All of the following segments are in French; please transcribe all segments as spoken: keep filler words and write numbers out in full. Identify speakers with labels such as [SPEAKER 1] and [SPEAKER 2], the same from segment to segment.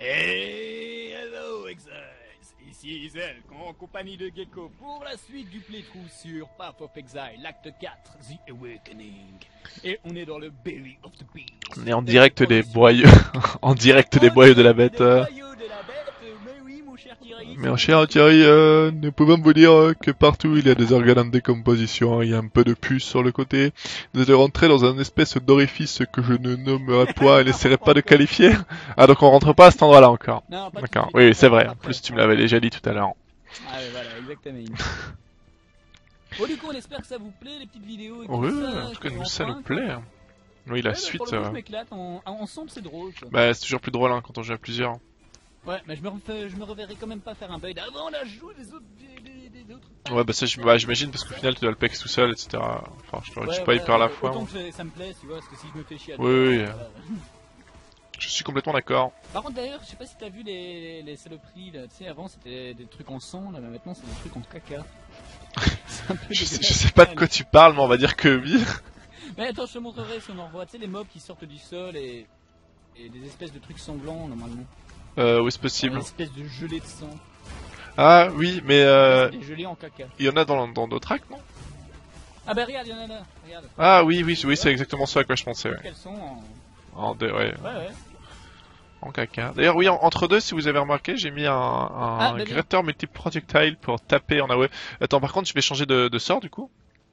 [SPEAKER 1] Hey, hello Exiles, ici Zelk en compagnie de Gecko pour la suite du playthrough sur Path of Exile, l'acte quatre, The Awakening. Et on est dans le Belly of the Beast.
[SPEAKER 2] On est en direct des boyaux, en direct des boyaux de la bête. Euh...
[SPEAKER 1] Mais oui, mon cher Thierry.
[SPEAKER 2] Mais mon cher Thierry, euh, nous pouvons vous dire euh, que partout il y a des organes en décomposition, il y a un peu de puce sur le côté. Vous êtes rentré dans un espèce d'orifice que je ne nommerai pas et n'essaierai pas de qualifier. Ah donc on rentre pas à cet endroit-là encore. D'accord, oui c'est vrai, en plus tu me l'avais déjà dit tout à l'heure.
[SPEAKER 1] Ah ouais, voilà, exactement. Bon du coup on espère que ça vous plaît les petites vidéos et tout
[SPEAKER 2] Oui,
[SPEAKER 1] ça.
[SPEAKER 2] en tout cas nous ça nous plaît. Oui la
[SPEAKER 1] ouais,
[SPEAKER 2] suite...
[SPEAKER 1] Pour le coup,
[SPEAKER 2] euh...
[SPEAKER 1] je m'éclate, en... ensemble c'est drôle quoi.
[SPEAKER 2] Bah c'est toujours plus drôle hein, quand on joue à plusieurs.
[SPEAKER 1] Ouais, mais je me, refais, je me reverrai quand même pas faire un build avant la joue des autres. Des, des, des autres.
[SPEAKER 2] Ouais, bah ça j'imagine parce qu'au final tu dois le pex tout seul, et cetera. Enfin, je, ouais, je suis pas
[SPEAKER 1] ouais,
[SPEAKER 2] hyper à la
[SPEAKER 1] autant
[SPEAKER 2] fois.
[SPEAKER 1] Autant que ça me plaît, tu vois, parce que si je me fais chier à
[SPEAKER 2] Oui, deux, oui.
[SPEAKER 1] Euh...
[SPEAKER 2] Je suis complètement d'accord.
[SPEAKER 1] Par contre, d'ailleurs, je sais pas si t'as vu les, les saloperies là, tu sais, avant c'était des trucs en sang, là, mais maintenant c'est des trucs en caca.
[SPEAKER 2] je, sais, je sais pas de quoi tu parles, mais on va dire que oui.
[SPEAKER 1] Mais attends, je te montrerai si on en revoit, tu sais, les mobs qui sortent du sol et, et des espèces de trucs sanglants normalement.
[SPEAKER 2] Euh, oui, c'est possible.
[SPEAKER 1] Une espèce de gelée de sang.
[SPEAKER 2] Ah oui, mais euh...
[SPEAKER 1] des gelées en caca.
[SPEAKER 2] Il y en a dans dans d'autres actes, non?
[SPEAKER 1] Ah bah regarde, il y en a là, regarde.
[SPEAKER 2] Ah oui, oui, oui, c'est exactement ça à quoi je pensais. Ouais.
[SPEAKER 1] Qu'elles sont en...
[SPEAKER 2] En deux, ouais.
[SPEAKER 1] Ouais, ouais.
[SPEAKER 2] En caca. D'ailleurs, oui, en, entre deux, si vous avez remarqué, j'ai mis un, un
[SPEAKER 1] ah, bah
[SPEAKER 2] Greater Multi-Projectile pour taper en A O E. Attends, par contre, je vais changer de, de sort du coup.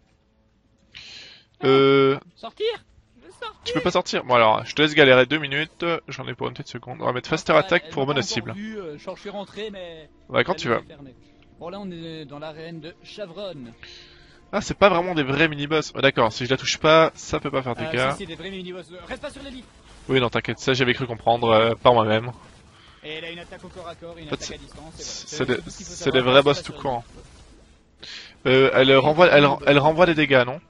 [SPEAKER 1] Ah,
[SPEAKER 2] euh...
[SPEAKER 1] Sortir.
[SPEAKER 2] Tu peux pas sortir. Bon alors, je te laisse galérer deux minutes, j'en ai pour une petite seconde. On va mettre Faster Attack pour bonne cible.
[SPEAKER 1] Vu, euh, je suis rentré, mais...
[SPEAKER 2] Ouais, quand tu vas.
[SPEAKER 1] Bon là on est dans l'arène de Chavron.
[SPEAKER 2] Ah, c'est pas vraiment des vrais mini-boss. Oh, d'accord, si je la touche pas, ça peut pas faire de dégâts.
[SPEAKER 1] Euh, si, c'est des vrais mini-boss. Reste pas sur les lits.
[SPEAKER 2] Oui, non, t'inquiète, ça j'avais cru comprendre euh, par moi-même.
[SPEAKER 1] Et elle a une attaque au corps à corps, une
[SPEAKER 2] en fait,
[SPEAKER 1] attaque à distance.
[SPEAKER 2] C'est des, c'est des vrais boss tout court. Euh, elle renvoie, elle, elle renvoie des dégâts, non?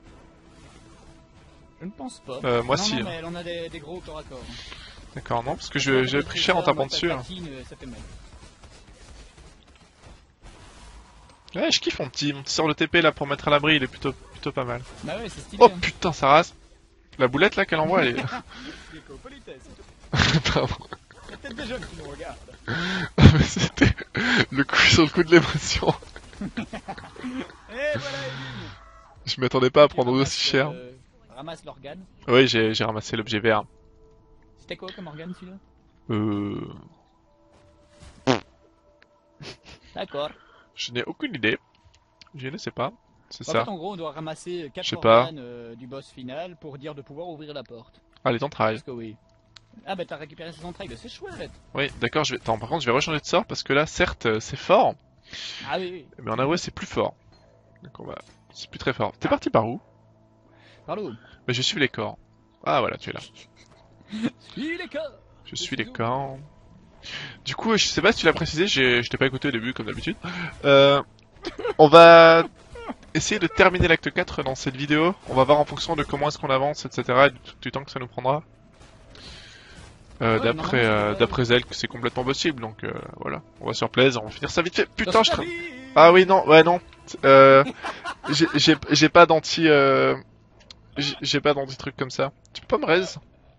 [SPEAKER 1] Je ne pense pas.
[SPEAKER 2] Euh, moi
[SPEAKER 1] non,
[SPEAKER 2] si.
[SPEAKER 1] Non, mais elle en a des, des gros au corps à corps.
[SPEAKER 2] D'accord, non, parce que j'ai pris cher en tapant dessus. Hein.
[SPEAKER 1] Ça fait mal.
[SPEAKER 2] Ouais, je kiffe mon petit, mon petit sort de T P là pour mettre à l'abri, il est plutôt, plutôt pas mal.
[SPEAKER 1] Bah ouais, c'est stylé.
[SPEAKER 2] Oh
[SPEAKER 1] hein.
[SPEAKER 2] putain, ça rase. La boulette là qu'elle envoie, elle est. Pardon.
[SPEAKER 1] Peut-être des jeunes qui nous regardent.
[SPEAKER 2] C'était le coup sur le coup de l'émotion.
[SPEAKER 1] Et voilà,
[SPEAKER 2] je m'attendais pas à prendre aussi cher.
[SPEAKER 1] Euh, ramasse l'organe.
[SPEAKER 2] Oui, j'ai ramassé l'objet vert.
[SPEAKER 1] C'était quoi comme organe celui-là?
[SPEAKER 2] Euh.
[SPEAKER 1] D'accord.
[SPEAKER 2] Je n'ai aucune idée. Je ne sais pas. C'est
[SPEAKER 1] En
[SPEAKER 2] ça.
[SPEAKER 1] fait, en gros, on doit ramasser quatre
[SPEAKER 2] organes
[SPEAKER 1] euh, du boss final pour dire de pouvoir ouvrir la porte.
[SPEAKER 2] Ah, les entrailles.
[SPEAKER 1] Parce que oui. Ah bah t'as récupéré ses entrailles, bah c'est chouette.
[SPEAKER 2] Oui, d'accord, je vais... Attends, par contre, je vais rechanger de sort parce que là, certes, c'est fort.
[SPEAKER 1] Ah oui, oui.
[SPEAKER 2] Mais en A O E, c'est plus fort. Donc on va... C'est plus très fort. T'es parti par où?
[SPEAKER 1] Par où?
[SPEAKER 2] Mais je suis les corps. Ah voilà, tu es là.
[SPEAKER 1] Suis les corps.
[SPEAKER 2] Je suis les corps. Du coup, je sais pas si tu l'as précisé, je t'ai pas écouté au début comme d'habitude. Euh, on va essayer de terminer l'acte quatre dans cette vidéo. On va voir en fonction de comment est-ce qu'on avance, et cetera. Et du, du temps que ça nous prendra. Euh, ouais, d'après euh, d'après elle que c'est complètement possible, donc euh, voilà. On va sur plaise, on va finir ça vite fait. Putain, je... Ah oui, non, ouais, non. Euh, j'ai pas d'anti... Euh... J'ai pas d'anti-truc comme ça. Tu peux pas me raise?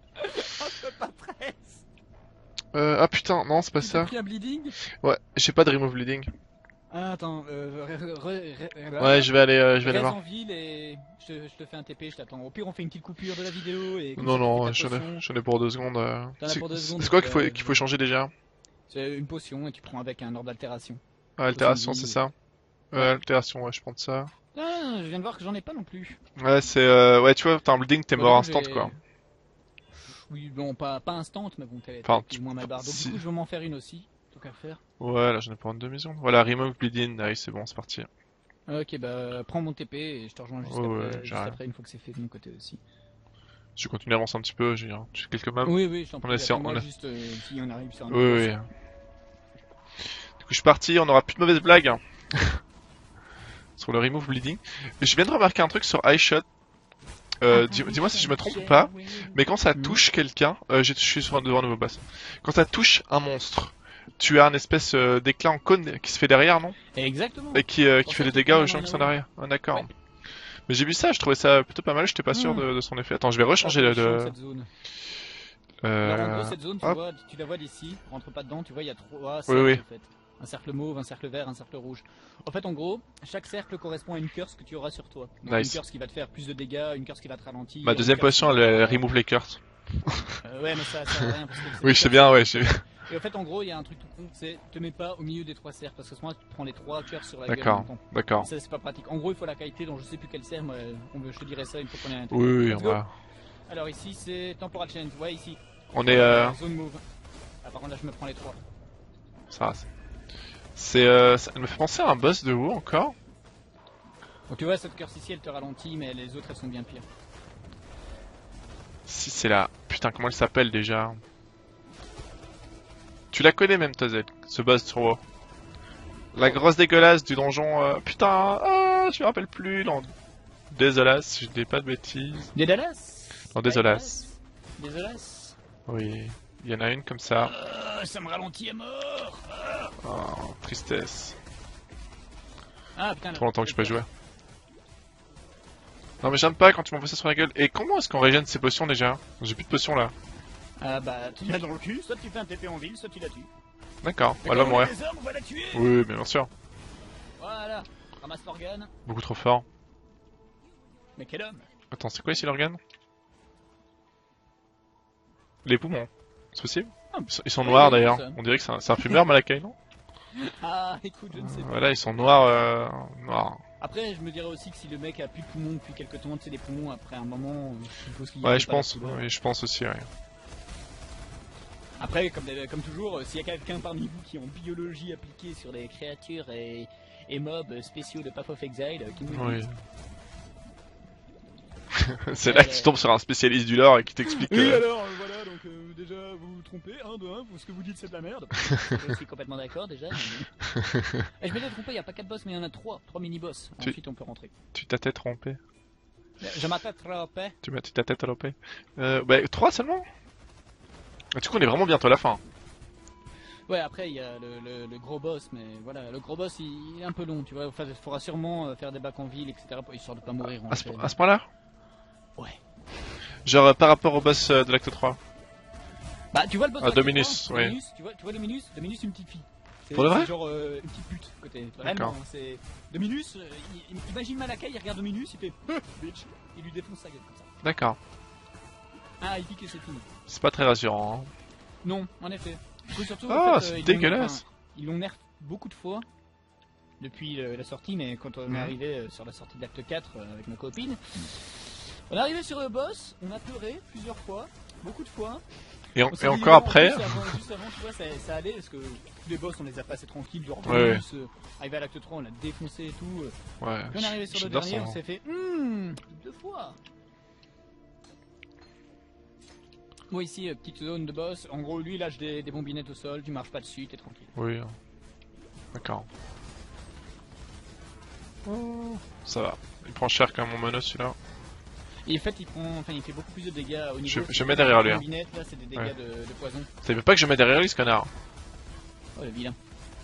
[SPEAKER 2] Euh, ah putain, non, c'est pas ça.
[SPEAKER 1] Pris un bleeding?
[SPEAKER 2] Ouais, j'ai pas de remove bleeding.
[SPEAKER 1] Ah, attends, euh, re, re, re,
[SPEAKER 2] ouais, je vais aller, euh, je vais aller voir.
[SPEAKER 1] En ville et je te, je te fais un T P, je t'attends. Au pire, on fait une petite coupure de la vidéo et.
[SPEAKER 2] Non, non, j'en ai, ai pour deux secondes. Euh... C'est quoi qu'il faut, qu'il faut changer déjà?
[SPEAKER 1] C'est une potion et tu prends avec un ordre d'altération.
[SPEAKER 2] Ah, altération, c'est ça. Euh, altération, ouais, je prends de ça.
[SPEAKER 1] Ah, je viens de voir que j'en ai pas non plus.
[SPEAKER 2] Ouais, c'est, euh, ouais, tu vois, t'as un bleeding, t'es mort instant quoi.
[SPEAKER 1] Oui, bon, pas, pas instant, mais bon, t'es
[SPEAKER 2] enfin,
[SPEAKER 1] moins ma barre. Donc si. Du coup, je vais m'en faire une aussi, tant qu'à faire.
[SPEAKER 2] Ouais, là j'en ai pour une demi-seconde. Voilà, remove bleeding, nice, c'est bon, c'est parti.
[SPEAKER 1] Ok, bah prends mon T P et je te rejoins juste, oh, après, ouais, juste après, une fois que c'est fait de mon côté aussi.
[SPEAKER 2] Je continue à avancer un petit peu, j'ai quelques maps.
[SPEAKER 1] Oui, oui, je t'en prie,
[SPEAKER 2] on
[SPEAKER 1] moi
[SPEAKER 2] a...
[SPEAKER 1] juste euh, si on arrive sur un
[SPEAKER 2] oui, oui. Du coup, je suis parti, on aura plus de mauvaises blagues. Sur le remove bleeding. Et je viens de remarquer un truc sur iShot. Euh, dis-moi dis si je me trompe ou pas, mais quand ça touche quelqu'un, euh, je suis sur un devant un nouveau boss. Quand ça touche un monstre, tu as un espèce euh, d'éclat en cône qui se fait derrière, non?
[SPEAKER 1] Exactement.
[SPEAKER 2] Et qui, euh, qui fait des dégâts aux gens qui sont derrière. Ah, d'accord. Ouais. Mais j'ai vu ça, je trouvais ça plutôt pas mal, j'étais pas sûr de, de son effet. Attends, je vais rechanger le, de... Euh...
[SPEAKER 1] Alors en gros cette zone, tu,
[SPEAKER 2] hop.
[SPEAKER 1] vois, tu la vois d'ici, rentre pas dedans, tu vois il y a trois
[SPEAKER 2] Oui,
[SPEAKER 1] cercles
[SPEAKER 2] oui.
[SPEAKER 1] en fait. Un cercle mauve, un cercle vert, un cercle rouge. En fait en gros, chaque cercle correspond à une curse que tu auras sur toi. Donc,
[SPEAKER 2] Nice.
[SPEAKER 1] Une curse qui va te faire plus de dégâts, une curse qui va te ralentir.
[SPEAKER 2] Ma
[SPEAKER 1] une
[SPEAKER 2] deuxième
[SPEAKER 1] curse qui
[SPEAKER 2] potion,
[SPEAKER 1] va
[SPEAKER 2] elle,
[SPEAKER 1] te-
[SPEAKER 2] elle remove les curses.
[SPEAKER 1] Euh, ouais mais ça ça sert à rien parce que c'est
[SPEAKER 2] Oui,
[SPEAKER 1] des
[SPEAKER 2] je sais
[SPEAKER 1] curses.
[SPEAKER 2] bien, ouais, je sais bien.
[SPEAKER 1] Et en fait en gros il y a un truc tout con, c'est te mets pas au milieu des trois cercles parce que à ce moment tu te prends les trois curses sur la gueule en
[SPEAKER 2] D'accord,
[SPEAKER 1] même temps.
[SPEAKER 2] d'accord.
[SPEAKER 1] Ça c'est pas pratique. En gros il faut la qualité dont je sais plus quelle sert, mais on, je te dirai ça une fois qu'on est à l'intérieur.
[SPEAKER 2] Oui, oui,
[SPEAKER 1] Let's
[SPEAKER 2] on
[SPEAKER 1] go.
[SPEAKER 2] va.
[SPEAKER 1] Alors ici c'est Temporal Change, ouais ici.
[SPEAKER 2] On est. Euh...
[SPEAKER 1] Zone move. Ah par contre là je me prends les trois.
[SPEAKER 2] Ça va. C'est. Euh... Ça me fait penser à un boss de WoW encore.
[SPEAKER 1] Donc tu vois cette curse ici elle te ralentit mais les autres elles sont bien pires.
[SPEAKER 2] Si c'est là. Putain, comment elle s'appelle déjà? Tu la connais même, Tazel, ce boss sur WoW. La grosse dégueulasse du donjon. Euh... Putain, ah, je me rappelle plus. Non. Désolé si je dis pas de bêtises.
[SPEAKER 1] Dédalas.
[SPEAKER 2] Non, désolas.
[SPEAKER 1] Désolas.
[SPEAKER 2] Oui, il y en a une comme ça.
[SPEAKER 1] Euh, ça me ralentit à mort.
[SPEAKER 2] Oh, tristesse.
[SPEAKER 1] Ah putain.
[SPEAKER 2] Trop longtemps que je peux jouer. Non mais j'aime pas quand tu m'envoies ça sur la gueule. Et comment est-ce qu'on régène ces potions déjà? J'ai plus de potions là.
[SPEAKER 1] Ah bah tu l'as dans le cul, soit tu fais un T P en ville, soit tu la tues.
[SPEAKER 2] D'accord, elle va mourir.
[SPEAKER 1] Les hommes, on va la tuer.
[SPEAKER 2] Oui, mais bien sûr.
[SPEAKER 1] Voilà, ramasse l'organe.
[SPEAKER 2] Beaucoup trop fort.
[SPEAKER 1] Mais quel homme.
[SPEAKER 2] Attends, c'est quoi ici l'organe? Les poumons. C'est possible? Ils sont, ils sont
[SPEAKER 1] Oui,
[SPEAKER 2] noirs
[SPEAKER 1] oui,
[SPEAKER 2] d'ailleurs.
[SPEAKER 1] ça.
[SPEAKER 2] On dirait que c'est un, c'est un fumeur Malakai, non?
[SPEAKER 1] Ah écoute, je ne sais pas.
[SPEAKER 2] Voilà, ils sont noirs. Euh... noirs.
[SPEAKER 1] Après, je me dirais aussi que si le mec a plus de poumons depuis quelques temps, tu sais, les poumons après un moment, euh, je suppose qu'il y a
[SPEAKER 2] Ouais,
[SPEAKER 1] pas
[SPEAKER 2] je
[SPEAKER 1] la
[SPEAKER 2] pense.
[SPEAKER 1] couleur.
[SPEAKER 2] Oui, je pense aussi, ouais.
[SPEAKER 1] Après, comme, comme toujours, euh, s'il y a quelqu'un parmi vous qui est en biologie appliquée sur les créatures et, et mobs spéciaux de Path of Exile, euh, qui nous
[SPEAKER 2] Oui.
[SPEAKER 1] disent.
[SPEAKER 2] C'est là que tu tombes sur un spécialiste du lore et qui t'explique.
[SPEAKER 1] Oui,
[SPEAKER 2] euh,
[SPEAKER 1] alors, euh, voilà, donc euh, déjà, vous vous trompez, un de un, vous, ce que vous dites c'est de la merde. Je suis complètement d'accord déjà. Mais... Et je m'étais trompé, il n'y a pas quatre boss, mais il y en a trois, trois mini-boss.
[SPEAKER 2] Tu-
[SPEAKER 1] Ensuite, on peut rentrer.
[SPEAKER 2] Tu t'as tête trompé.
[SPEAKER 1] Je m'attends trompé.
[SPEAKER 2] Tu m'as tu ta tête trompé. Euh, bah, trois seulement. Du coup, on est vraiment bientôt à la fin.
[SPEAKER 1] Ouais, après, il y a le, le, le gros boss, mais voilà, le gros boss, il, il est un peu long, tu vois. Enfin, il faudra sûrement euh, faire des bacs en ville, et cetera, pour histoire de pas mourir en
[SPEAKER 2] À ce,
[SPEAKER 1] chaîne.
[SPEAKER 2] à ce point-là?
[SPEAKER 1] Ouais.
[SPEAKER 2] Genre euh, par rapport au boss euh, de l'acte trois.
[SPEAKER 1] Bah, tu vois le boss
[SPEAKER 2] Ah,
[SPEAKER 1] de
[SPEAKER 2] Dominus,
[SPEAKER 1] Dominus,
[SPEAKER 2] oui.
[SPEAKER 1] Dominus, tu vois, tu vois Dominus Dominus, une petite fille. C'est
[SPEAKER 2] Pour de vrai
[SPEAKER 1] c'est genre euh, une petite pute, côté. Vraiment,
[SPEAKER 2] D'accord.
[SPEAKER 1] hein, c'est... Dominus, euh, il- il- imagine Malakai, il regarde Dominus, il fait bitch, il lui défonce sa gueule comme ça.
[SPEAKER 2] D'accord.
[SPEAKER 1] Ah, il pique et c'est fini.
[SPEAKER 2] C'est pas très rassurant. Hein.
[SPEAKER 1] Non, en effet. Et surtout,
[SPEAKER 2] Ah,
[SPEAKER 1] en fait,
[SPEAKER 2] c'est
[SPEAKER 1] euh, ils l'ont-
[SPEAKER 2] dégueulasse.
[SPEAKER 1] enfin, Ils l'ont nerf beaucoup de fois depuis euh, la sortie, mais quand on est
[SPEAKER 2] Mhm.
[SPEAKER 1] arrivé euh, sur la sortie de l'acte quatre euh, avec ma copine, on est arrivé sur le boss, on a pleuré plusieurs fois, beaucoup de fois.
[SPEAKER 2] Et, en-
[SPEAKER 1] On s'est
[SPEAKER 2] et
[SPEAKER 1] dit,
[SPEAKER 2] encore
[SPEAKER 1] en
[SPEAKER 2] après.
[SPEAKER 1] plus, avant, juste avant, tu vois, ça, ça allait parce que tous les boss on les a passés tranquilles, genre
[SPEAKER 2] Ouais,
[SPEAKER 1] Dominus, euh, arrivé à l'acte trois, on l'a défoncé et tout. euh.
[SPEAKER 2] Ouais.
[SPEAKER 1] Puis on est arrivé sur le
[SPEAKER 2] j'adore
[SPEAKER 1] dernier,
[SPEAKER 2] son-
[SPEAKER 1] on s'est fait hum, deux fois. Moi ici, euh, petite zone de boss, en gros lui il lâche des, des bombinettes au sol, tu marches pas dessus, t'es tranquille.
[SPEAKER 2] Oui. hein. D'accord. Ça va. Il prend cher quand même mon mono celui-là.
[SPEAKER 1] Et en fait il prend, enfin il fait beaucoup plus de dégâts au niveau.
[SPEAKER 2] Je- je mets derrière lui, hein.
[SPEAKER 1] Les bombinettes là c'est des dégâts
[SPEAKER 2] Ouais.
[SPEAKER 1] de, de poison.
[SPEAKER 2] Ça veut pas que je mette derrière lui ce connard.
[SPEAKER 1] Oh le vilain.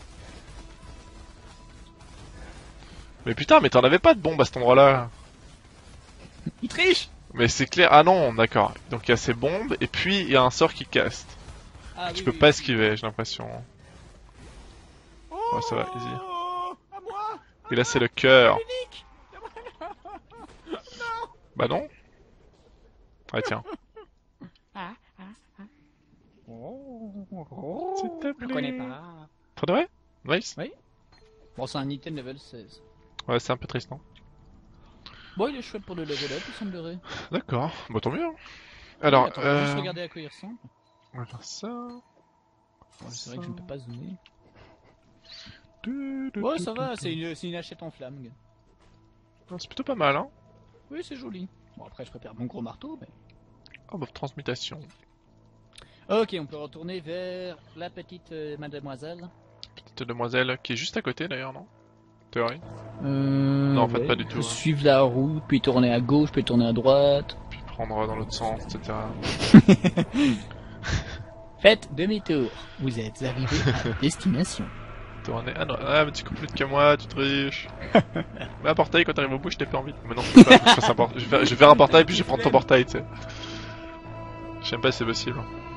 [SPEAKER 2] Mais putain, mais t'en avais pas de bombe à cet endroit-là.
[SPEAKER 1] Il triche.
[SPEAKER 2] Mais c'est clair. Ah non, d'accord. Donc il y a ces bombes et puis il y a un sort qui caste.
[SPEAKER 1] Ah,
[SPEAKER 2] Tu
[SPEAKER 1] oui,
[SPEAKER 2] peux
[SPEAKER 1] oui,
[SPEAKER 2] pas
[SPEAKER 1] oui.
[SPEAKER 2] esquiver, j'ai l'impression. Ouais, ça va, easy.
[SPEAKER 1] Oh, à moi.
[SPEAKER 2] Et là c'est le cœur.
[SPEAKER 1] Unique.
[SPEAKER 2] Bah non. Ah tiens.
[SPEAKER 1] Ah, ah, ah.
[SPEAKER 2] S'il te
[SPEAKER 1] Je connais
[SPEAKER 2] plaît.
[SPEAKER 1] pas.
[SPEAKER 2] Pour de vrai? Nice.
[SPEAKER 1] Bon, c'est un item level seize.
[SPEAKER 2] Ouais, c'est un peu triste, non?
[SPEAKER 1] Bon, il est chouette pour le level up, il semblerait.
[SPEAKER 2] D'accord. Bah tant mieux. hein. Alors,
[SPEAKER 1] Attends, on va juste
[SPEAKER 2] euh...
[SPEAKER 1] regarder à quoi il ressemble.
[SPEAKER 2] on va faire ça.
[SPEAKER 1] Bon, c'est vrai que je ne peux pas zoomer.
[SPEAKER 2] Du- du-
[SPEAKER 1] Ouais,
[SPEAKER 2] du-
[SPEAKER 1] ça
[SPEAKER 2] du-
[SPEAKER 1] va,
[SPEAKER 2] du-
[SPEAKER 1] c'est une, c'est une hachette en flamme. gars.
[SPEAKER 2] Non, c'est plutôt pas mal, hein.
[SPEAKER 1] Oui, c'est joli. Bon, après, je préfère mon gros marteau, mais.
[SPEAKER 2] Oh, bah, transmutation.
[SPEAKER 1] Ok, on peut retourner vers la petite euh, mademoiselle.
[SPEAKER 2] Petite demoiselle qui est juste à côté d'ailleurs, non? Théorie.
[SPEAKER 1] Euh,
[SPEAKER 2] Non, en fait, pas du tout, hein.
[SPEAKER 1] Suivre la route, puis tourner à gauche, puis tourner à droite.
[SPEAKER 2] Puis prendre dans l'autre sens, et cetera.
[SPEAKER 1] Faites demi-tour. Vous êtes arrivé à destination.
[SPEAKER 2] Tourner. Ah non, ah, mais tu coupes plus que moi, tu triches. Mais un portail quand t'arrives au bout, je t'ai fait envie. Mais non, je peux pas, faut que je fasse un portail. Je vais faire, je vais faire un portail puis je vais prendre ton portail, tu sais. Je sais même pas si c'est possible.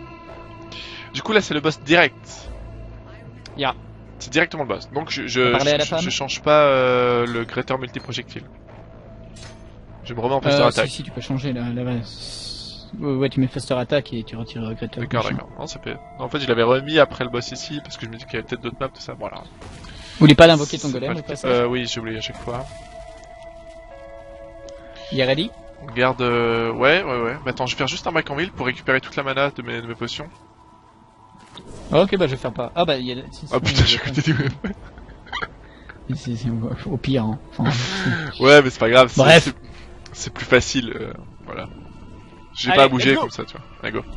[SPEAKER 2] Du coup là c'est le boss direct.
[SPEAKER 1] Ya.
[SPEAKER 2] C'est directement le boss. Donc je,
[SPEAKER 1] On
[SPEAKER 2] je,
[SPEAKER 1] va parler à la
[SPEAKER 2] je,
[SPEAKER 1] femme.
[SPEAKER 2] je change pas euh, le gréteur multi-projectile. Je me remets en faster
[SPEAKER 1] Euh,
[SPEAKER 2] attack.
[SPEAKER 1] si, si, tu peux changer là. là ouais. Ouais, ouais, tu mets faster attack et tu retires le Greater.
[SPEAKER 2] D'accord, d'accord. Non, ça peut... non, en fait, je l'avais remis après le boss ici parce que je me dis qu'il y avait peut-être d'autres maps, tout ça. Voilà.
[SPEAKER 1] Oublie pas d'invoquer ton
[SPEAKER 2] C'est
[SPEAKER 1] golem
[SPEAKER 2] pas
[SPEAKER 1] au
[SPEAKER 2] le-
[SPEAKER 1] passage.
[SPEAKER 2] Euh, oui, j'ai oublié à chaque fois.
[SPEAKER 1] Il est ready?
[SPEAKER 2] On garde. Euh... Ouais, ouais, ouais. Mais attends, je vais faire juste un back en ville pour récupérer toute la mana de mes, de mes potions.
[SPEAKER 1] Ah, ok, bah je vais faire pas. Ah, bah il y a. Si, si,
[SPEAKER 2] Ah
[SPEAKER 1] non,
[SPEAKER 2] putain,
[SPEAKER 1] il y
[SPEAKER 2] j'ai
[SPEAKER 1] a-
[SPEAKER 2] côté du web.
[SPEAKER 1] c'est- c'est au pire. Hein. Enfin,
[SPEAKER 2] Ouais, mais c'est pas grave. c'est-
[SPEAKER 1] Bref.
[SPEAKER 2] c'est- C'est plus facile. Euh... Voilà. J'ai
[SPEAKER 1] Allez,
[SPEAKER 2] pas à bouger
[SPEAKER 1] let's go.
[SPEAKER 2] comme ça, tu vois. Allez, go.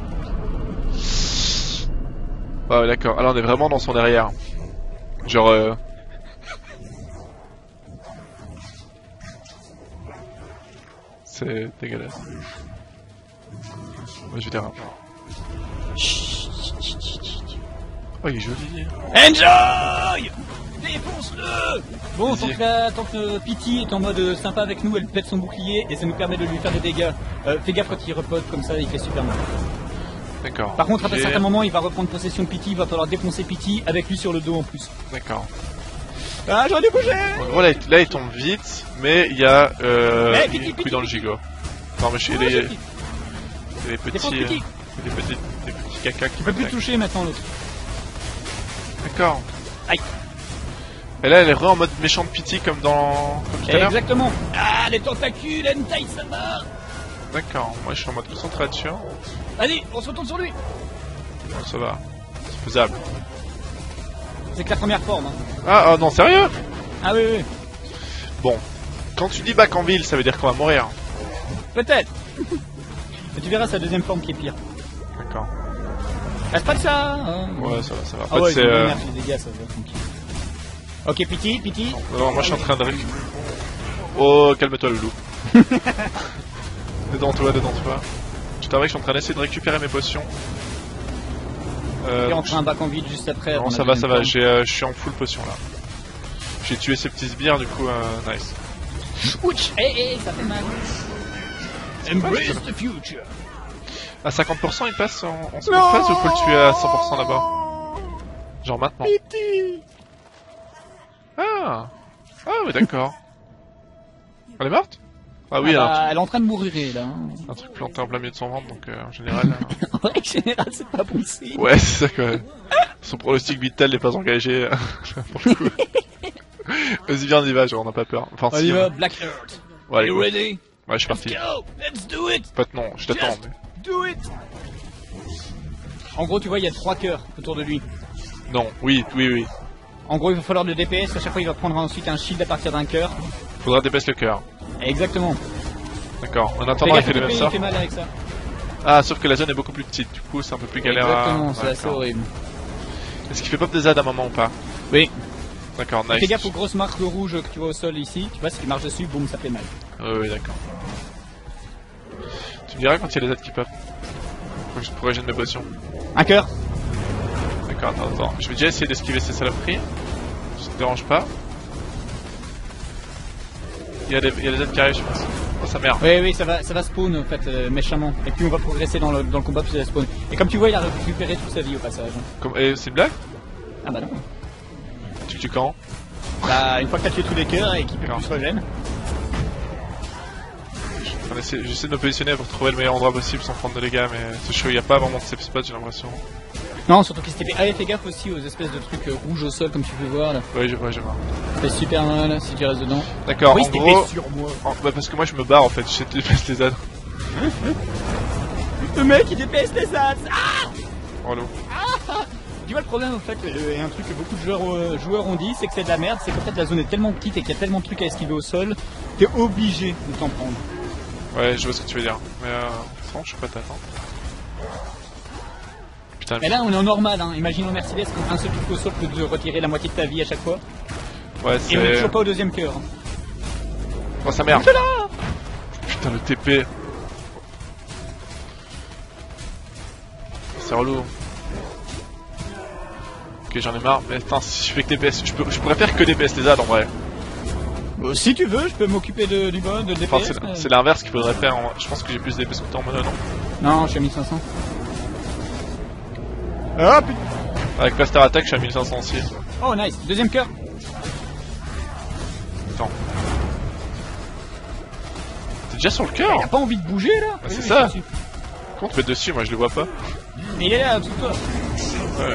[SPEAKER 2] Ah ouais, d'accord. Alors on est vraiment dans son derrière. Genre. Euh... C'est dégueulasse. Moi je vais dire un. Oh, il est joli.
[SPEAKER 1] Enjoy! Défonce-le! Bon, tant
[SPEAKER 2] Vas-y.
[SPEAKER 1] que, la, tant que Pity est en mode euh, sympa avec nous, elle pète son bouclier et ça nous permet de lui faire des dégâts. Euh, fais gaffe quand il repote comme ça, il fait super mal.
[SPEAKER 2] D'accord.
[SPEAKER 1] Par contre, après
[SPEAKER 2] J'ai-
[SPEAKER 1] certains moments, il va reprendre possession de Pity, il va falloir défoncer Pity avec lui sur le dos en plus.
[SPEAKER 2] D'accord.
[SPEAKER 1] Ah, j'aurais dû bouger!
[SPEAKER 2] En gros là, il- là il tombe vite, mais il y a euh,
[SPEAKER 1] Eh,
[SPEAKER 2] il
[SPEAKER 1] Pity,
[SPEAKER 2] y a couille
[SPEAKER 1] Pity,
[SPEAKER 2] dans le gigot. Non mais je suis
[SPEAKER 1] Ouais,
[SPEAKER 2] les,
[SPEAKER 1] j'ai
[SPEAKER 2] les
[SPEAKER 1] Pity.
[SPEAKER 2] petits,
[SPEAKER 1] Défonce
[SPEAKER 2] euh,
[SPEAKER 1] Pity!
[SPEAKER 2] les petits, les petits caca qui
[SPEAKER 1] Tu peux plus
[SPEAKER 2] m'attaquent.
[SPEAKER 1] toucher maintenant l'autre.
[SPEAKER 2] D'accord.
[SPEAKER 1] Aïe.
[SPEAKER 2] Et là elle est re en mode méchante pitié comme dans comme tout à l'heure.
[SPEAKER 1] Exactement. Ah, les tentacules, hentai, ça va!
[SPEAKER 2] D'accord. Moi je suis en mode concentration.
[SPEAKER 1] Allez, on se retourne sur lui!
[SPEAKER 2] Bon, ça va. C'est faisable.
[SPEAKER 1] C'est que la première forme. Hein.
[SPEAKER 2] Ah, oh non sérieux?
[SPEAKER 1] Ah oui, oui,
[SPEAKER 2] Bon. Quand tu dis back en ville, ça veut dire qu'on va mourir.
[SPEAKER 1] peut-être. Mais tu verras sa deuxième forme qui est pire.
[SPEAKER 2] D'accord.
[SPEAKER 1] Ah, c'est pas que ça. Hein.
[SPEAKER 2] Ouais ça va, ça va. En
[SPEAKER 1] Ah
[SPEAKER 2] fait,
[SPEAKER 1] ouais,
[SPEAKER 2] c'est.
[SPEAKER 1] c'est
[SPEAKER 2] euh,
[SPEAKER 1] les dégâts, ça va tranquille. Ok, Pity, Pity.
[SPEAKER 2] Non, moi je suis en train de. Oh, calme-toi, Loulou. Détends-toi, détends-toi. Je t'avoue que je suis en train d'essayer de récupérer mes potions. Euh,
[SPEAKER 1] Et on fera un bac en vide juste après.
[SPEAKER 2] non,
[SPEAKER 1] avant
[SPEAKER 2] ça
[SPEAKER 1] la
[SPEAKER 2] va, ça
[SPEAKER 1] deuxième
[SPEAKER 2] va.
[SPEAKER 1] forme.
[SPEAKER 2] J'ai, euh, je suis en full potion là. J'ai tué ces petits sbires, du coup, euh, nice.
[SPEAKER 1] Ouch, eh, eh, ça fait mal. Embrace the future.
[SPEAKER 2] À cinquante pour cent, il passe en, en seconde phase ou faut le tuer à cent pour cent là-bas? Genre maintenant.
[SPEAKER 1] Pity.
[SPEAKER 2] Ah, ah, oui, d'accord. Elle est morte? Ah oui,
[SPEAKER 1] Ah
[SPEAKER 2] alors,
[SPEAKER 1] bah, elle est en train de mourir là. hein.
[SPEAKER 2] un truc planté en plein milieu de son ventre, donc euh, en général. euh,
[SPEAKER 1] En vrai, en général, c'est pas possible.
[SPEAKER 2] Ouais, c'est ça quoi. Son pronostic vital n'est pas engagé euh, pour le coup. Vas-y, viens, on y va, genre, on n'a pas peur. Enfin,
[SPEAKER 1] On
[SPEAKER 2] si,
[SPEAKER 1] y
[SPEAKER 2] euh,
[SPEAKER 1] va, Black Heart.
[SPEAKER 2] ouais, allez,
[SPEAKER 1] You
[SPEAKER 2] go.
[SPEAKER 1] ready?
[SPEAKER 2] Ouais, je suis parti.
[SPEAKER 1] Go, let's do it.
[SPEAKER 2] En fait, non, je t'attends.
[SPEAKER 1] Just
[SPEAKER 2] mais-
[SPEAKER 1] do it. En gros, tu vois, il y a trois cœurs autour de lui.
[SPEAKER 2] Non, oui, oui, oui.
[SPEAKER 1] En gros, il va falloir le D P S. À chaque fois, il va prendre ensuite un shield à partir d'un cœur.
[SPEAKER 2] Faudra dépasser le cœur. Exactement.
[SPEAKER 1] Exactement.
[SPEAKER 2] D'accord. En
[SPEAKER 1] Fais
[SPEAKER 2] attendant, il
[SPEAKER 1] gaffe,
[SPEAKER 2] fait le
[SPEAKER 1] le
[SPEAKER 2] même
[SPEAKER 1] T P, il
[SPEAKER 2] sort.
[SPEAKER 1] fait mal avec ça.
[SPEAKER 2] Ah, sauf que la zone est beaucoup plus petite, du coup, c'est un peu plus galère à.
[SPEAKER 1] Exactement, c'est
[SPEAKER 2] Ouais,
[SPEAKER 1] assez
[SPEAKER 2] d'accord.
[SPEAKER 1] horrible.
[SPEAKER 2] Est-ce qu'il fait pop des Z à un moment ou pas?
[SPEAKER 1] Oui.
[SPEAKER 2] D'accord,
[SPEAKER 1] Fais
[SPEAKER 2] nice.
[SPEAKER 1] gaffe aux grosses marques rouges que tu vois au sol ici. Tu vois, si tu marches dessus, boum, ça fait mal.
[SPEAKER 2] Oui, oui, d'accord. Tu me diras quand il y a les Z qui pop. Faut que je pourrais gêner mes potions.
[SPEAKER 1] Un cœur.
[SPEAKER 2] D'accord, attends, attends. Je vais déjà essayer d'esquiver ces saloperies. Ça te dérange pas. Il y a des, il y a des Z qui arrivent, je pense. Oh, sa mère.
[SPEAKER 1] Oui, oui, ça va, ça va spawn en fait, euh, méchamment. Et puis on va progresser dans le, dans le combat, plus ça va spawn. Et comme tu vois, il a récupéré toute sa vie au passage.
[SPEAKER 2] Comme... Et c'est une blague?
[SPEAKER 1] Ah bah non.
[SPEAKER 2] Tu le tues quand?
[SPEAKER 1] Bah, une fois que t'as tué tous les cœurs et qu'il peut
[SPEAKER 2] D'accord.
[SPEAKER 1] plus se régène.
[SPEAKER 2] Enfin, essaie- J'essaie de me positionner pour trouver le meilleur endroit possible sans prendre de dégâts, mais c'est chaud, il n'y a pas vraiment de safe spot, j'ai l'impression.
[SPEAKER 1] Non, surtout qu'il s'était fait. Ah, fais gaffe aussi aux espèces de trucs euh, rouges au sol, comme tu peux voir là.
[SPEAKER 2] Oui, je vois, je vois.
[SPEAKER 1] Ça fait super mal si tu restes dedans.
[SPEAKER 2] D'accord,
[SPEAKER 1] oui,
[SPEAKER 2] en
[SPEAKER 1] c'était
[SPEAKER 2] gros.
[SPEAKER 1] sur moi.
[SPEAKER 2] en- bah, parce que moi je me barre en fait, j'essaie de dépasser les Z.
[SPEAKER 1] Le mec, il dépasse les as. Ah,
[SPEAKER 2] Relou.
[SPEAKER 1] tu vois le problème en fait, euh, et un truc que beaucoup de joueurs, euh, joueurs ont dit, c'est que c'est de la merde, c'est qu'en fait la zone est tellement petite et qu'il y a tellement de trucs à esquiver au sol, t'es obligé de t'en prendre.
[SPEAKER 2] Ouais, je vois ce que tu veux dire. Mais euh, franchement, je suis pas t'attendre. Putain,
[SPEAKER 1] Mais là, on est en normal, hein. Imaginons Mercedes, quand un seul truc au sol peut te retirer la moitié de ta vie à chaque fois.
[SPEAKER 2] ouais,
[SPEAKER 1] Et on est
[SPEAKER 2] c'est.
[SPEAKER 1] toujours pas au deuxième cœur. hein.
[SPEAKER 2] Oh, sa mère.
[SPEAKER 1] C'est là.
[SPEAKER 2] Putain, le T P. C'est relou. Ok, j'en ai marre. Mais attends, si je fais que D P S, je, peux, je pourrais faire que D P S les Z en vrai.
[SPEAKER 1] Euh, si tu veux, je peux m'occuper de, du bon, de D P S.
[SPEAKER 2] Enfin, c'est
[SPEAKER 1] euh.
[SPEAKER 2] c'est l'inverse qu'il faudrait faire. En... Je pense que j'ai plus de D P S que toi en mono, non?
[SPEAKER 1] Non, je suis à mille cinq cents. Oh putain.
[SPEAKER 2] Avec Blaster Attack, je suis à mille cinq cents aussi.
[SPEAKER 1] Oh nice, deuxième cœur.
[SPEAKER 2] Attends. T'es déjà sur le cœur?
[SPEAKER 1] Il a pas envie de bouger là?
[SPEAKER 2] Bah,
[SPEAKER 1] Oui,
[SPEAKER 2] c'est
[SPEAKER 1] oui,
[SPEAKER 2] ça.
[SPEAKER 1] je suis.
[SPEAKER 2] Comment tu peux être dessus? Moi je le vois pas.
[SPEAKER 1] Mais il est là, tout toi.
[SPEAKER 2] Ouais.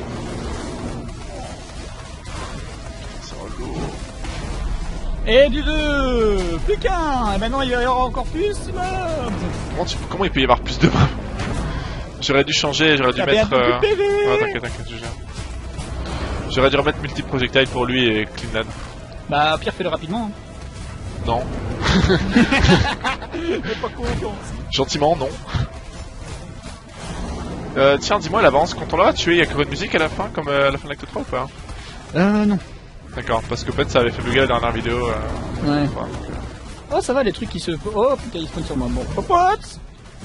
[SPEAKER 2] C'est relou.
[SPEAKER 1] Et du deux. Plus qu'un. Et maintenant il va y avoir encore plus. Là.
[SPEAKER 2] Comment, tu... Comment il peut y avoir plus de mobs? J'aurais dû changer, j'aurais dû
[SPEAKER 1] T'as
[SPEAKER 2] mettre...
[SPEAKER 1] bien
[SPEAKER 2] Euh...
[SPEAKER 1] P V.
[SPEAKER 2] Ah t'inquiète, t'inquiète, je gère. J'aurais dû remettre multi-projectile pour lui et clean land.
[SPEAKER 1] Bah pire fais-le rapidement. Hein.
[SPEAKER 2] Non.
[SPEAKER 1] Mais pas content.
[SPEAKER 2] Gentiment, non. Euh, tiens, dis-moi, l'avance, quand on l'aura tué, il y a encore une musique à la fin, comme euh, à la fin de l'acte trois ou pas?
[SPEAKER 1] Euh non.
[SPEAKER 2] D'accord, parce que peut-être ça avait fait bugger la dernière vidéo. Euh...
[SPEAKER 1] Ouais.
[SPEAKER 2] Enfin, donc, euh...
[SPEAKER 1] Oh ça va les trucs qui se... Oh putain ils spawnent sur moi. Bon, popote.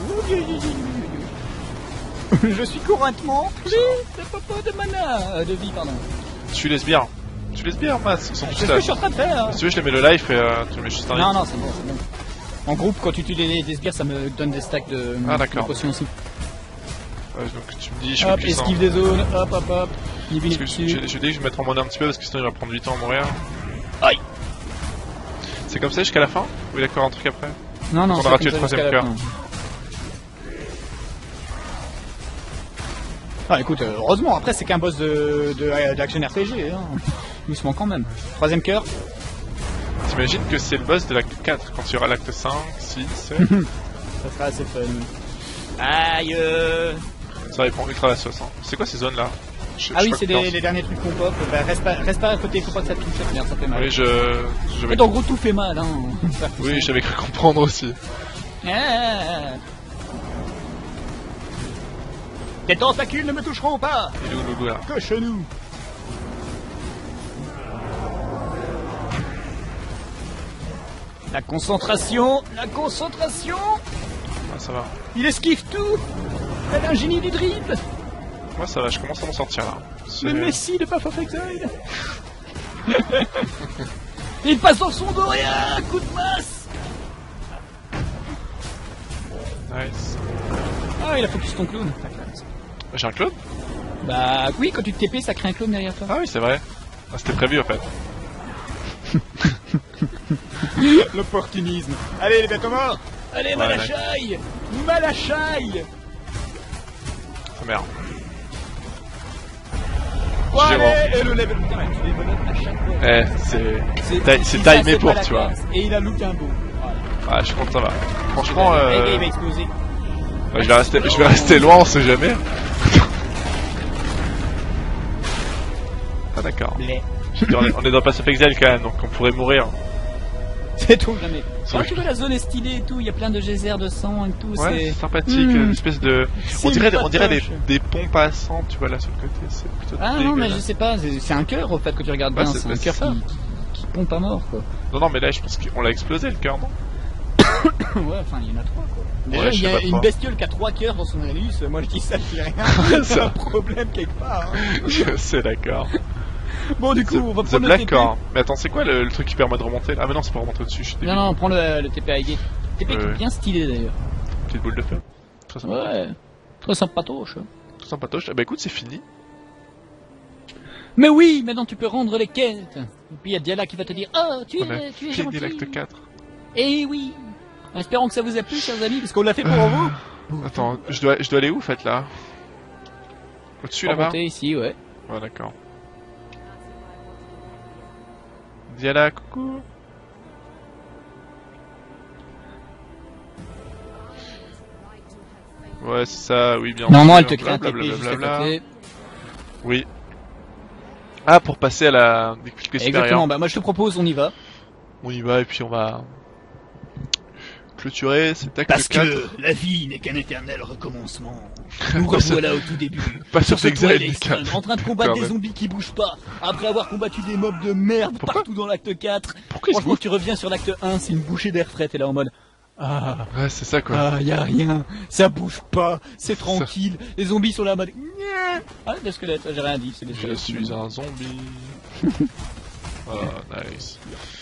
[SPEAKER 1] Je suis couronnement pris de popo de mana. Euh, de vie pardon.
[SPEAKER 2] Tu les sbires. Tu les sbires, Mas, ils sont tous
[SPEAKER 1] C'est ce que
[SPEAKER 2] là.
[SPEAKER 1] je suis en train de faire.
[SPEAKER 2] Si tu veux, je les mets le life et euh, tu mets juste un hit.
[SPEAKER 1] Non non c'est bon, c'est bon. En groupe quand tu tues des, des sbires ça me donne des stacks de,
[SPEAKER 2] Ah,
[SPEAKER 1] de
[SPEAKER 2] d'accord.
[SPEAKER 1] potions aussi.
[SPEAKER 2] Ouais, donc tu me dis, je suis
[SPEAKER 1] Hop,
[SPEAKER 2] puissant.
[SPEAKER 1] esquive des zones, hop hop hop. Ni vu ni
[SPEAKER 2] Parce que
[SPEAKER 1] dessus.
[SPEAKER 2] je, je, je dis que je vais mettre en monnaie un petit peu parce que sinon il va prendre huit ans à mourir.
[SPEAKER 1] Aïe.
[SPEAKER 2] C'est comme ça jusqu'à la fin? Ou il y a encore un truc après?
[SPEAKER 1] Non non
[SPEAKER 2] On
[SPEAKER 1] c'est
[SPEAKER 2] aura
[SPEAKER 1] comme
[SPEAKER 2] tué le
[SPEAKER 1] ça
[SPEAKER 2] troisième
[SPEAKER 1] jusqu'à la
[SPEAKER 2] cœur.
[SPEAKER 1] fin. Ah écoute, euh, heureusement, après c'est qu'un boss de, de, euh, d'action R P G, hein. Doucement quand même. Troisième cœur.
[SPEAKER 2] T'imagines que c'est le boss de l'acte quatre, quand il y aura l'acte cinq, six, sept.
[SPEAKER 1] Ça sera assez fun. Aïe euh...
[SPEAKER 2] Ça répond ultra la sauce. Hein. C'est quoi ces zones là? Je-
[SPEAKER 1] Ah
[SPEAKER 2] je
[SPEAKER 1] oui
[SPEAKER 2] crois
[SPEAKER 1] c'est
[SPEAKER 2] que
[SPEAKER 1] des, les derniers trucs qu'on pop. Bah, reste, pas, reste pas à côté, faut pas que ça te touche, merde ça fait mal.
[SPEAKER 2] Oui, je. je
[SPEAKER 1] Mais en gros tout fait mal hein.
[SPEAKER 2] Oui, j'avais cru comprendre aussi.
[SPEAKER 1] Ah. Tes tentacules ne me toucheront pas.
[SPEAKER 2] Il est où Loulou là?
[SPEAKER 1] Coche-nous. La concentration, la concentration.
[SPEAKER 2] Ah, ça va.
[SPEAKER 1] Il esquive tout. Elle a un génie du dribble.
[SPEAKER 2] Moi ça va, je commence à m'en sortir là. C'est-
[SPEAKER 1] Le Messi de Path of Exile. Il passe dans son dos et un coup de masse.
[SPEAKER 2] Nice.
[SPEAKER 1] Ah, il a focus ton clown.
[SPEAKER 2] J'ai un clone?
[SPEAKER 1] Bah oui, quand tu te T P, ça crée un clown derrière toi.
[SPEAKER 2] Ah oui, c'est vrai. Ah, c'était prévu en fait.
[SPEAKER 1] L'opportunisme. Allez les bêtes morts. Allez,
[SPEAKER 2] Ouais,
[SPEAKER 1] Malachaï. Malachaï.
[SPEAKER 2] Oh, merde.
[SPEAKER 1] Ouais,
[SPEAKER 2] Gérant.
[SPEAKER 1] allez, et le level. Putain, mais tu les bonhommes à chaque fois.
[SPEAKER 2] Eh, c'est.
[SPEAKER 1] C'est
[SPEAKER 2] c'est
[SPEAKER 1] il
[SPEAKER 2] timé
[SPEAKER 1] passe
[SPEAKER 2] pour,
[SPEAKER 1] pas la
[SPEAKER 2] tu vois.
[SPEAKER 1] classe, Et il a look un beau. Voilà.
[SPEAKER 2] Ah, je suis content, ça va. Franchement,
[SPEAKER 1] Et
[SPEAKER 2] euh...
[SPEAKER 1] il va exploser.
[SPEAKER 2] ouais, je vais rester, je vais rester loin, on sait jamais. Ah d'accord.
[SPEAKER 1] Blé.
[SPEAKER 2] Je veux dire, on est- on est dans Path of Exile quand même, donc on pourrait mourir.
[SPEAKER 1] C'est tout jamais.
[SPEAKER 2] C'est
[SPEAKER 1] Oh,
[SPEAKER 2] vrai
[SPEAKER 1] tu vois la zone est stylée et tout, il y a plein de geysers de sang et tout.
[SPEAKER 2] Ouais, c'est
[SPEAKER 1] c'est
[SPEAKER 2] sympathique,
[SPEAKER 1] Hmm.
[SPEAKER 2] une espèce de...
[SPEAKER 1] C'est
[SPEAKER 2] On dirait,
[SPEAKER 1] une
[SPEAKER 2] on dirait des,
[SPEAKER 1] patoche.
[SPEAKER 2] des pompes à sang, tu vois là sur le côté, c'est plutôt
[SPEAKER 1] Ah non, mais je
[SPEAKER 2] dégueulasse.
[SPEAKER 1] sais pas, c'est c'est un cœur au fait que tu regardes
[SPEAKER 2] Ouais,
[SPEAKER 1] bien,
[SPEAKER 2] c'est-
[SPEAKER 1] c'est
[SPEAKER 2] bah,
[SPEAKER 1] un
[SPEAKER 2] c'est
[SPEAKER 1] cœur
[SPEAKER 2] ça.
[SPEAKER 1] qui, qui, qui pompe à mort quoi.
[SPEAKER 2] Non, non, mais là je pense qu'on l'a explosé le cœur, non?
[SPEAKER 1] Ouais, enfin il y en a trois quoi. Déjà,
[SPEAKER 2] Ouais, je
[SPEAKER 1] il y
[SPEAKER 2] sais
[SPEAKER 1] a
[SPEAKER 2] pas
[SPEAKER 1] une
[SPEAKER 2] trop.
[SPEAKER 1] bestiole qui a trois cœurs dans son anus, moi je dis ça, je dis rien. C'est
[SPEAKER 2] Ça.
[SPEAKER 1] un problème quelque part. hein.
[SPEAKER 2] Je sais, d'accord.
[SPEAKER 1] Bon, du coup, on va
[SPEAKER 2] The
[SPEAKER 1] prendre le
[SPEAKER 2] Black
[SPEAKER 1] T P.
[SPEAKER 2] Core. Mais attends, c'est quoi le, le truc qui permet de remonter là? Ah, mais non, c'est pas remonter au-dessus, je suis
[SPEAKER 1] Non,
[SPEAKER 2] débile.
[SPEAKER 1] non, prends le, le T P à Aiguet. T P qui
[SPEAKER 2] Ouais.
[SPEAKER 1] est bien stylé d'ailleurs.
[SPEAKER 2] Petite boule de feu. Très sympa.
[SPEAKER 1] Ouais, très sympatoche.
[SPEAKER 2] Très sympatoche. Ah, bah écoute, c'est fini.
[SPEAKER 1] Mais oui, maintenant tu peux rendre les quêtes. Et puis il y a Diala qui va te dire oh, tu
[SPEAKER 2] On a
[SPEAKER 1] es, tu es
[SPEAKER 2] fini
[SPEAKER 1] gentil.
[SPEAKER 2] l'acte quatre.
[SPEAKER 1] Et oui. Espérons que ça vous a plu, chers amis, parce qu'on l'a fait pour vous.
[SPEAKER 2] Attends, je dois, je dois aller où, en fait, là? Au-dessus, là-bas?
[SPEAKER 1] Remonter ici, ouais.
[SPEAKER 2] Ouais, d'accord. Diala, coucou. Ouais, c'est ça, oui, bien
[SPEAKER 1] Normalement, elle
[SPEAKER 2] sûr.
[SPEAKER 1] te crée un T P juste à
[SPEAKER 2] Blablabla.
[SPEAKER 1] côté.
[SPEAKER 2] Oui. Ah, pour passer à la difficulté
[SPEAKER 1] Exactement,
[SPEAKER 2] supérieure.
[SPEAKER 1] bah moi je te propose, on y va.
[SPEAKER 2] On y va, et puis on va clôturer cet acte
[SPEAKER 1] Parce
[SPEAKER 2] quatre.
[SPEAKER 1] que la vie n'est qu'un éternel recommencement. Nous revoilà au tout début.
[SPEAKER 2] Pas sur
[SPEAKER 1] ce
[SPEAKER 2] Exile,
[SPEAKER 1] toit
[SPEAKER 2] Mika.
[SPEAKER 1] extrême, en train de combattre
[SPEAKER 2] Quand
[SPEAKER 1] des
[SPEAKER 2] même.
[SPEAKER 1] zombies qui bougent pas. Après avoir combattu des mobs de merde
[SPEAKER 2] Pourquoi
[SPEAKER 1] partout dans l'acte quatre.
[SPEAKER 2] Pourquoi ils se
[SPEAKER 1] Franchement,
[SPEAKER 2] bouffent?
[SPEAKER 1] tu reviens sur l'acte un, c'est une bouchée d'air frais. T'es là en mode ah,
[SPEAKER 2] Ouais, c'est ça, quoi.
[SPEAKER 1] ah, y a rien, ça bouge pas, c'est tranquille. Les zombies sont là en mode Nya. Ah, des squelettes, j'ai rien dit, c'est des
[SPEAKER 2] Je
[SPEAKER 1] squelettes.
[SPEAKER 2] suis un zombie. Oh, nice.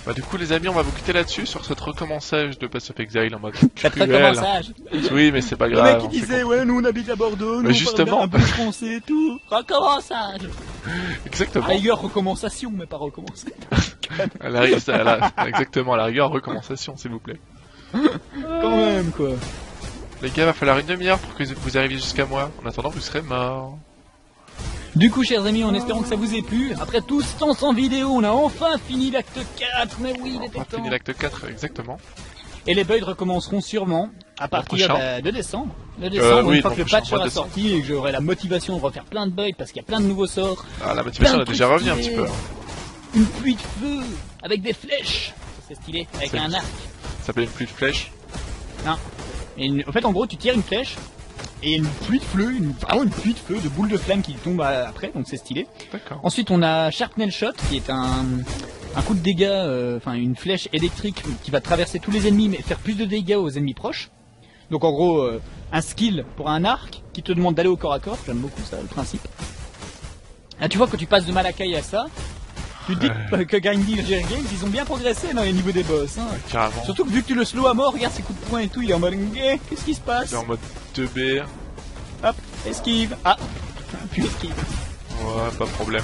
[SPEAKER 2] Bah du coup les amis, on va vous quitter là-dessus sur cette recommençage de Path of Exile en mode
[SPEAKER 1] Quatre
[SPEAKER 2] cruel.
[SPEAKER 1] recommençages.
[SPEAKER 2] Oui, mais c'est pas
[SPEAKER 1] Le
[SPEAKER 2] grave.
[SPEAKER 1] mec qui
[SPEAKER 2] on s'est
[SPEAKER 1] disait,
[SPEAKER 2] compris.
[SPEAKER 1] ouais, nous on habite à Bordeaux, nous
[SPEAKER 2] Mais
[SPEAKER 1] on
[SPEAKER 2] justement.
[SPEAKER 1] parle un peu français et tout. Recommençage.
[SPEAKER 2] Exactement.
[SPEAKER 1] À la rigueur, recommensation, mais pas recommencer.
[SPEAKER 2] À la rigueur, à la- exactement, à la rigueur, recommençation, s'il vous plaît.
[SPEAKER 1] Quand même, quoi.
[SPEAKER 2] Les gars, va falloir une demi-heure pour que vous arriviez jusqu'à moi. En attendant, vous serez morts.
[SPEAKER 1] Du coup, chers amis, en espérant que ça vous ait plu, après tout ce temps sans vidéo, on a enfin fini l'acte quatre, mais oui, il
[SPEAKER 2] On
[SPEAKER 1] était
[SPEAKER 2] va
[SPEAKER 1] temps.
[SPEAKER 2] finir l'acte quatre, exactement.
[SPEAKER 1] Et les builds recommenceront sûrement à partir
[SPEAKER 2] prochain.
[SPEAKER 1] bah, de décembre. De décembre,
[SPEAKER 2] Euh, oui,
[SPEAKER 1] une fois
[SPEAKER 2] dans
[SPEAKER 1] que le
[SPEAKER 2] le prochain
[SPEAKER 1] patch
[SPEAKER 2] mois de
[SPEAKER 1] sera
[SPEAKER 2] décembre.
[SPEAKER 1] sorti et que j'aurai la motivation de refaire plein de builds parce qu'il y a plein de nouveaux sorts.
[SPEAKER 2] Ah, la motivation,
[SPEAKER 1] Plein
[SPEAKER 2] elle a
[SPEAKER 1] de
[SPEAKER 2] déjà
[SPEAKER 1] trucs
[SPEAKER 2] revenu un petit
[SPEAKER 1] stylés.
[SPEAKER 2] peu.
[SPEAKER 1] Une pluie de feu avec des flèches. Ça, c'est stylé, avec
[SPEAKER 2] C'est-
[SPEAKER 1] un arc.
[SPEAKER 2] Ça s'appelle une pluie de flèches.
[SPEAKER 1] Et une- en fait, en gros, tu tires une flèche et une pluie de feu, une, vraiment une pluie de feu, de boules de flammes qui tombent à- après, donc c'est stylé.
[SPEAKER 2] D'accord.
[SPEAKER 1] Ensuite, on a Sharpnel Shot, qui est un, un coup de dégâts, euh, enfin une flèche électrique qui va traverser tous les ennemis, mais faire plus de dégâts aux ennemis proches. Donc en gros, euh, un skill pour un arc qui te demande d'aller au corps à corps. J'aime beaucoup ça, le principe. Là, tu vois, quand tu passes de Malakai à ça, tu te dis
[SPEAKER 2] Ouais.
[SPEAKER 1] que Grindy et Jerry Games, ils ont bien progressé dans les niveaux des boss. Hein.
[SPEAKER 2] Carrément.
[SPEAKER 1] Surtout que vu que tu le slow à mort, regarde ses coups de poing et tout, il est en mode eh, qu'est-ce qui se passe?
[SPEAKER 2] C'est en mode deux B.
[SPEAKER 1] Hop, esquive. Ah, puis esquive.
[SPEAKER 2] Ouais, pas de problème.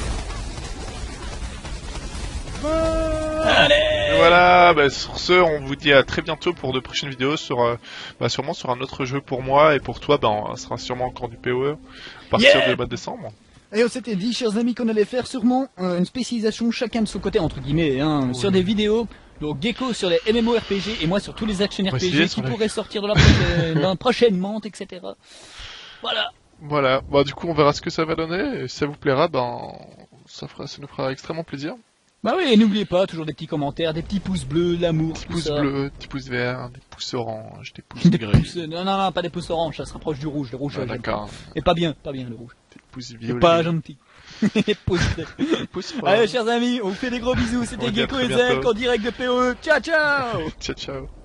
[SPEAKER 1] Allez.
[SPEAKER 2] Et voilà, bah, sur ce, on vous dit à très bientôt pour de prochaines vidéos sur, euh, bah, sûrement sur un autre jeu pour moi et pour toi, bah, on- ça sera sûrement encore du P O E à partir
[SPEAKER 1] Yeah.
[SPEAKER 2] du mois de décembre.
[SPEAKER 1] Et on s'était dit, chers amis, qu'on allait faire sûrement euh, une spécialisation chacun de son côté, entre guillemets, hein,
[SPEAKER 2] Oui.
[SPEAKER 1] sur des vidéos. Donc Gecko sur les M M O R P G et moi sur tous les action
[SPEAKER 2] On va
[SPEAKER 1] R P
[SPEAKER 2] essayer
[SPEAKER 1] G
[SPEAKER 2] sur
[SPEAKER 1] qui
[SPEAKER 2] les-
[SPEAKER 1] pourraient sortir de la prochaine, dans prochainement, et cetera. Voilà.
[SPEAKER 2] Voilà, bah, du coup, on verra ce que ça va donner et si ça vous plaira, ben, ça, fera, ça nous fera extrêmement plaisir.
[SPEAKER 1] Bah oui, et n'oubliez pas, toujours des petits commentaires, des petits pouces bleus, l'amour,
[SPEAKER 2] Des
[SPEAKER 1] tout
[SPEAKER 2] pouces
[SPEAKER 1] ça.
[SPEAKER 2] bleus, des pouces verts, des pouces oranges, des pouces
[SPEAKER 1] Des
[SPEAKER 2] gris.
[SPEAKER 1] pouces, non, non, non, pas des pouces oranges, ça se rapproche du rouge, le rouge.
[SPEAKER 2] Ah,
[SPEAKER 1] euh, j'aime
[SPEAKER 2] d'accord.
[SPEAKER 1] pas. Et pas bien, pas bien le rouge.
[SPEAKER 2] Des pouces
[SPEAKER 1] C'est
[SPEAKER 2] violets.
[SPEAKER 1] pas gentil. Les pouces bleus.
[SPEAKER 2] Des pouces forts.
[SPEAKER 1] Allez, chers amis, on vous fait des gros bisous.
[SPEAKER 2] On
[SPEAKER 1] C'était
[SPEAKER 2] vous dit à
[SPEAKER 1] Gecko
[SPEAKER 2] très
[SPEAKER 1] et Zelk
[SPEAKER 2] bientôt.
[SPEAKER 1] en direct de P O E. Ciao, ciao!
[SPEAKER 2] Ciao, ciao.